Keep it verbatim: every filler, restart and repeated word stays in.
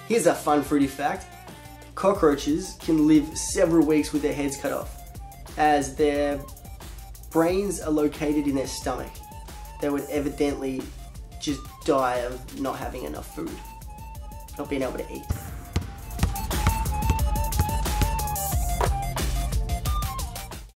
Here's a fun fruity fact. Cockroaches can live several weeks with their heads cut off, as their brains are located in their stomach. They would evidently just die of not having enough food, not being able to eat.